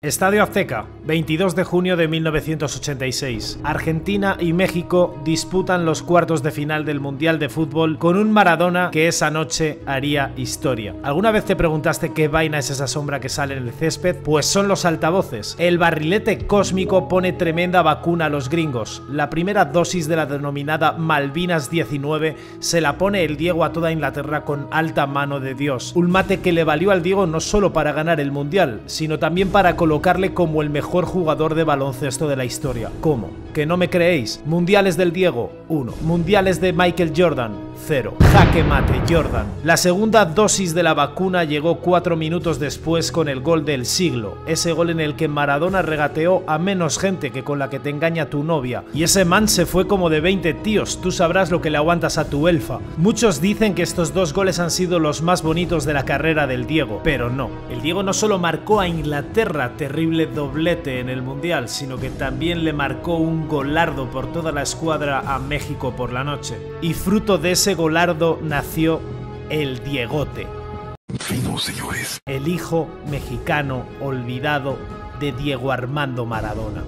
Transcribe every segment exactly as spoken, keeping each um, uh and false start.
Estadio Azteca, veintidós de junio de mil novecientos ochenta y seis. Argentina y México disputan los cuartos de final del Mundial de Fútbol con un Maradona que esa noche haría historia. ¿Alguna vez te preguntaste qué vaina es esa sombra que sale en el césped? Pues son los altavoces. El barrilete cósmico pone tremenda vacuna a los gringos. La primera dosis de la denominada Malvinas diecinueve se la pone el Diego a toda Inglaterra con alta mano de Dios. Un mate que le valió al Diego no solo para ganar el Mundial, sino también para colocar colocarle como el mejor jugador de baloncesto de la historia. ¿Cómo? ¿Que no me creéis? Mundiales del Diego, uno. Mundiales de Michael Jordan, cero. Jaque mate, Jordan. La segunda dosis de la vacuna llegó cuatro minutos después con el gol del siglo. Ese gol en el que Maradona regateó a menos gente que con la que te engaña tu novia. Y ese man se fue como de veinte tíos. Tú sabrás lo que le aguantas a tu elfa. Muchos dicen que estos dos goles han sido los más bonitos de la carrera del Diego, pero no. El Diego no solo marcó a Inglaterra terrible doblete en el Mundial, sino que también le marcó un golardo por toda la escuadra a México por la noche. Y fruto de ese golardo nació el Diegote. Fino, señores. El hijo mexicano olvidado de Diego Armando Maradona.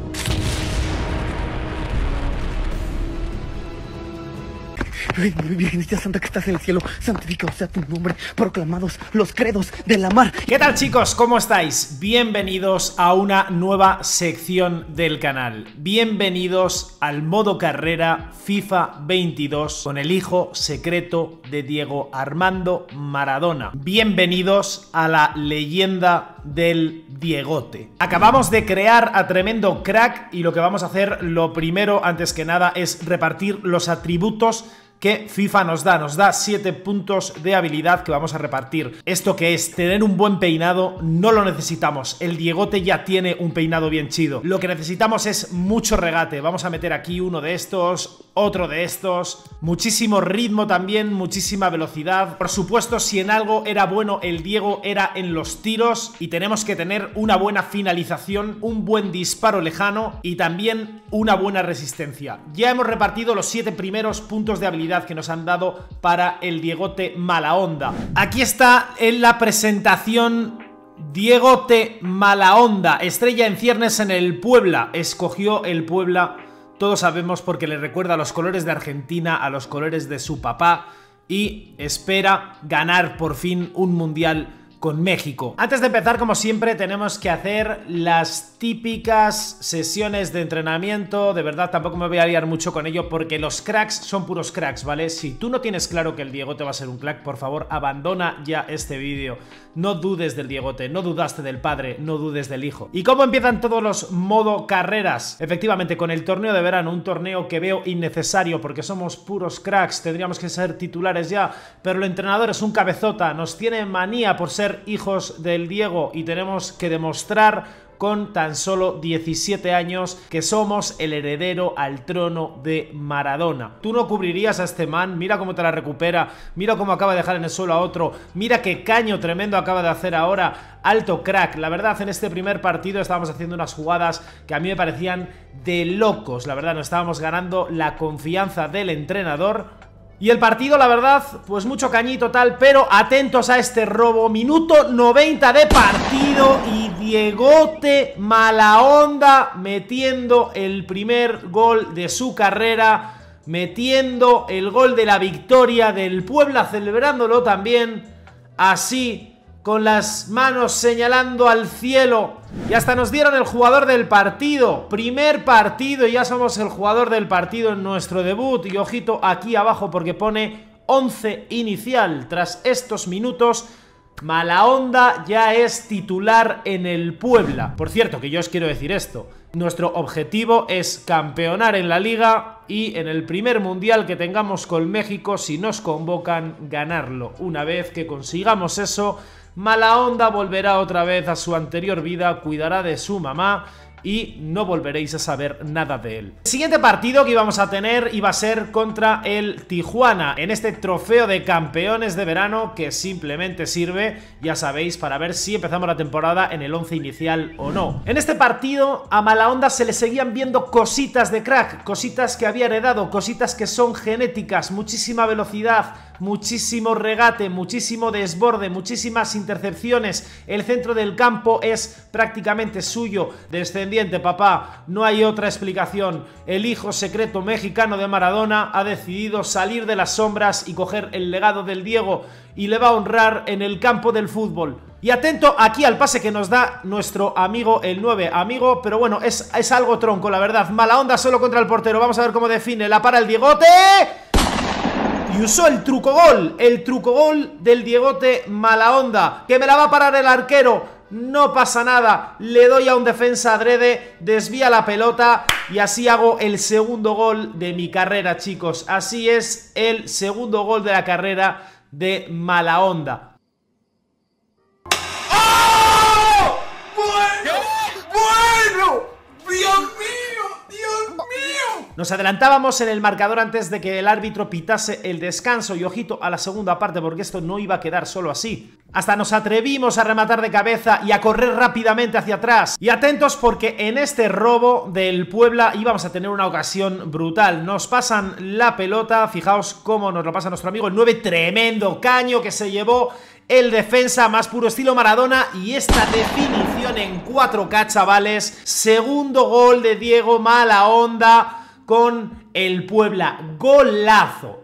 Virgencita Santa que estás en el cielo, santificado sea tu nombre, proclamados los credos de la mar. ¿Qué tal, chicos? ¿Cómo estáis? Bienvenidos a una nueva sección del canal. Bienvenidos al modo carrera FIFA veintidós con el hijo secreto de Diego Armando Maradona. Bienvenidos a la leyenda del Diegote. Acabamos de crear a tremendo crack y lo que vamos a hacer, lo primero, antes que nada, es repartir los atributos que FIFA nos da. Nos da siete puntos de habilidad que vamos a repartir. Esto que es tener un buen peinado, no lo necesitamos. El Diegote ya tiene un peinado bien chido. Lo que necesitamos es mucho regate. Vamos a meter aquí uno de estos, otro de estos. Muchísimo ritmo también, muchísima velocidad. Por supuesto, si en algo era bueno el Diego, era en los tiros. Y tenemos que tener una buena finalización, un buen disparo lejano y también una buena resistencia. Ya hemos repartido los siete primeros puntos de habilidad que nos han dado para el Diegote mala onda. Aquí está en la presentación Diegote mala onda, estrella en ciernes en el Puebla. Escogió el Puebla, todos sabemos, porque le recuerda a los colores de Argentina, a los colores de su papá, y espera ganar por fin un mundial con México. Antes de empezar, como siempre, tenemos que hacer las típicas sesiones de entrenamiento. De verdad, tampoco me voy a liar mucho con ello porque los cracks son puros cracks, ¿vale? Si tú no tienes claro que el Diegote va a ser un crack, por favor, abandona ya este vídeo. No dudes del Diegote, no dudaste del padre, no dudes del hijo. ¿Y cómo empiezan todos los modo carreras? Efectivamente, con el torneo de verano, un torneo que veo innecesario porque somos puros cracks, tendríamos que ser titulares ya, pero el entrenador es un cabezota, nos tiene manía por ser hijos del Diego y tenemos que demostrar con tan solo diecisiete años que somos el heredero al trono de Maradona. Tú no cubrirías a este man, mira cómo te la recupera, mira cómo acaba de dejar en el suelo a otro, mira qué caño tremendo acaba de hacer ahora, alto crack. La verdad, en este primer partido estábamos haciendo unas jugadas que a mí me parecían de locos, la verdad, nos estábamos ganando la confianza del entrenador. Y el partido, la verdad, pues mucho cañito tal, pero atentos a este robo. Minuto noventa de partido y Diegote mala onda metiendo el primer gol de su carrera, metiendo el gol de la victoria del Puebla, celebrándolo también así, con las manos señalando al cielo. Y hasta nos dieron el jugador del partido. Primer partido y ya somos el jugador del partido en nuestro debut. Y ojito aquí abajo porque pone once inicial. Tras estos minutos, mala onda ya es titular en el Puebla. Por cierto, que yo os quiero decir esto. Nuestro objetivo es campeonar en la liga y en el primer mundial que tengamos con México, si nos convocan, ganarlo. Una vez que consigamos eso, mala onda volverá otra vez a su anterior vida, cuidará de su mamá y no volveréis a saber nada de él. El siguiente partido que íbamos a tener iba a ser contra el Tijuana, en este trofeo de campeones de verano que simplemente sirve, ya sabéis, para ver si empezamos la temporada en el once inicial o no. En este partido a Malahonda se le seguían viendo cositas de crack, cositas que había heredado, cositas que son genéticas, muchísima velocidad, muchísimo regate, muchísimo desborde, muchísimas intercepciones. El centro del campo es prácticamente suyo. Descendiente, papá, no hay otra explicación. El hijo secreto mexicano de Maradona ha decidido salir de las sombras y coger el legado del Diego, y le va a honrar en el campo del fútbol. Y atento aquí al pase que nos da nuestro amigo el nueve, amigo, pero bueno, es, es algo tronco, la verdad. Malahonda solo contra el portero, vamos a ver cómo define. La para el Diegote y usó el truco gol, el truco gol del Diegote Malahonda, que me la va a parar el arquero. No pasa nada, le doy a un defensa adrede, desvía la pelota y así hago el segundo gol de mi carrera, chicos. Así es, el segundo gol de la carrera de Malahonda. ¡Oh! ¡Bueno! ¡Bueno! ¡Dios mío! ¡Dios mío! Nos adelantábamos en el marcador antes de que el árbitro pitase el descanso y ojito a la segunda parte porque esto no iba a quedar solo así. Hasta nos atrevimos a rematar de cabeza y a correr rápidamente hacia atrás. Y atentos porque en este robo del Puebla íbamos a tener una ocasión brutal. Nos pasan la pelota, fijaos cómo nos lo pasa nuestro amigo el nueve, tremendo caño que se llevó el defensa, más puro estilo Maradona. Y esta definición en cuatro K, chavales. Segundo gol de Diego Malahonda con el Puebla. Golazo.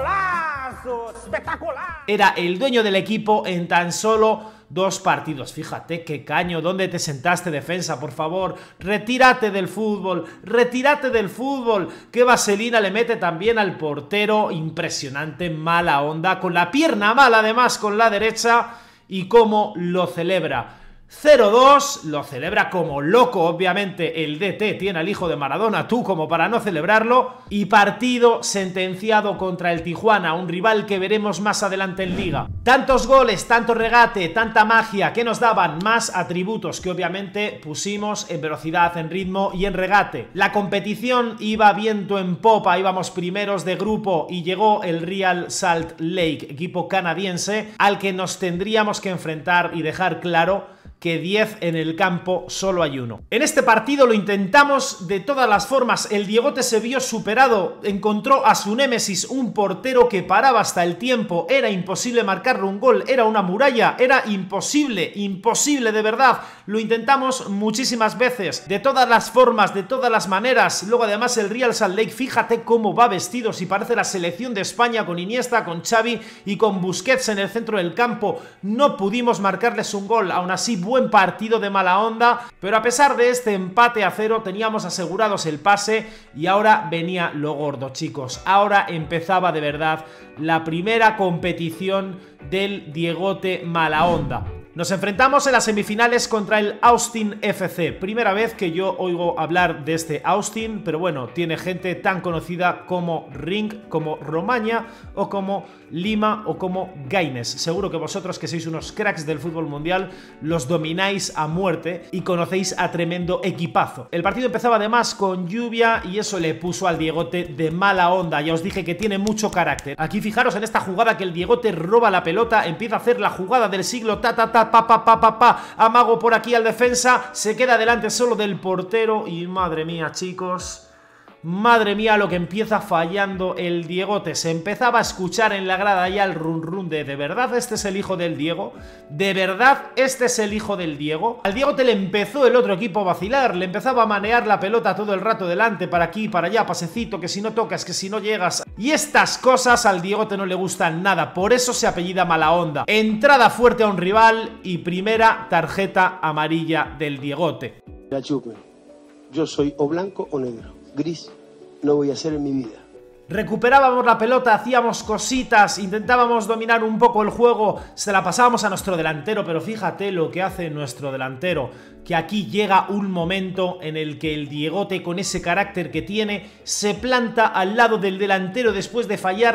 ¡Golazo! ¡Espectacular! Era el dueño del equipo en tan solo dos partidos. Fíjate qué caño. ¿Dónde te sentaste, defensa? Por favor, retírate del fútbol. Retírate del fútbol. Qué vaselina le mete también al portero. Impresionante Malahonda. Con la pierna mala, además, con la derecha. Y cómo lo celebra. cero dos, lo celebra como loco, obviamente el D T tiene al hijo de Maradona, tú como para no celebrarlo. Y partido sentenciado contra el Tijuana, un rival que veremos más adelante en Liga. Tantos goles, tanto regate, tanta magia que nos daban, más atributos que obviamente pusimos en velocidad, en ritmo y en regate. La competición iba viento en popa, íbamos primeros de grupo y llegó el Real Salt Lake, equipo canadiense, al que nos tendríamos que enfrentar y dejar claro que diez en el campo solo hay uno. En este partido lo intentamos de todas las formas, el Diegote se vio superado, encontró a su némesis, un portero que paraba hasta el tiempo, era imposible marcarle un gol, era una muralla, era imposible, imposible de verdad. Lo intentamos muchísimas veces, de todas las formas, de todas las maneras. Luego además el Real Salt Lake, fíjate cómo va vestido, si parece la selección de España con Iniesta, con Xavi y con Busquets en el centro del campo. No pudimos marcarles un gol, aún así buen partido de Malahonda, pero a pesar de este empate a cero teníamos asegurados el pase y ahora venía lo gordo, chicos. Ahora empezaba de verdad la primera competición del Diegote Malahonda. Nos enfrentamos en las semifinales contra el Austin F C. Primera vez que yo oigo hablar de este Austin, pero bueno, tiene gente tan conocida como Ring, como Romaña o como Lima o como Gaines. Seguro que vosotros, que sois unos cracks del fútbol mundial, los domináis a muerte y conocéis a tremendo equipazo. El partido empezaba además con lluvia y eso le puso al Diegote de Malahonda. Ya os dije que tiene mucho carácter. Aquí fijaros en esta jugada que el Diegote roba la pelota, empieza a hacer la jugada del siglo, ta ta ta, pa pa pa pa pa, amago por aquí al defensa, se queda delante solo del portero y madre mía, chicos, madre mía lo que empieza fallando el Diegote. Se empezaba a escuchar en la grada ya el run run de ¿de verdad este es el hijo del Diego? ¿De verdad este es el hijo del Diego? Al Diegote le empezó el otro equipo a vacilar, le empezaba a manear la pelota todo el rato delante, para aquí, para allá, pasecito, que si no tocas, que si no llegas. Y estas cosas al Diegote no le gustan nada, por eso se apellida Malahonda. Entrada fuerte a un rival y primera tarjeta amarilla del Diegote. La chupe. Yo soy o blanco o negro. Gris no voy a hacer en mi vida. Recuperábamos la pelota, hacíamos cositas, intentábamos dominar un poco el juego, se la pasábamos a nuestro delantero, pero fíjate lo que hace nuestro delantero, que aquí llega un momento en el que el Diegote, con ese carácter que tiene, se planta al lado del delantero después de fallar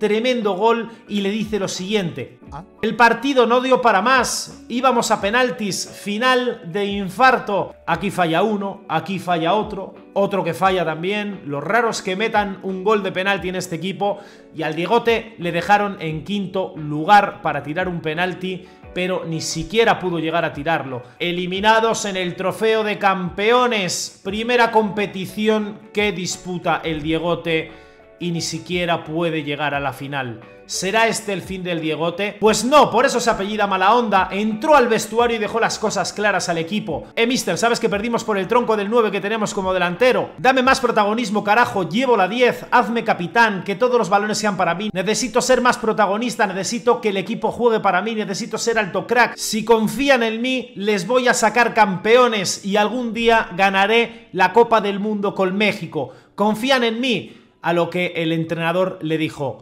tremendo gol y le dice lo siguiente: el partido no dio para más, íbamos a penaltis, final de infarto. Aquí falla uno, aquí falla otro, otro que falla también. Lo raro es que metan un gol de penalti en este equipo, y al Diegote le dejaron en quinto lugar para tirar un penalti, pero ni siquiera pudo llegar a tirarlo. Eliminados en el Trofeo de Campeones, primera competición que disputa el Diegote, y ni siquiera puede llegar a la final. ¿Será este el fin del Diegote? Pues no, por eso se apellida Malaonda. Entró al vestuario y dejó las cosas claras al equipo. Eh, mister, ¿sabes que perdimos por el tronco del nueve que tenemos como delantero? Dame más protagonismo, carajo, llevo la diez, hazme capitán, que todos los balones sean para mí. Necesito ser más protagonista, necesito que el equipo juegue para mí, necesito ser alto crack. Si confían en mí, les voy a sacar campeones y algún día ganaré la Copa del Mundo con México. ¿Confían en mí? A lo que el entrenador le dijo.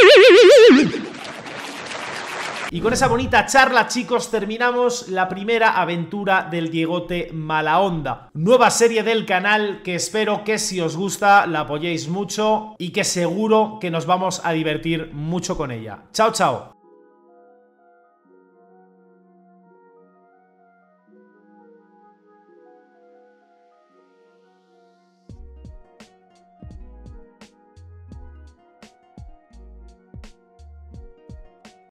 Y con esa bonita charla, chicos, terminamos la primera aventura del Diegote Malaonda. Nueva serie del canal que espero que, si os gusta, la apoyéis mucho y que seguro que nos vamos a divertir mucho con ella. Chao, chao.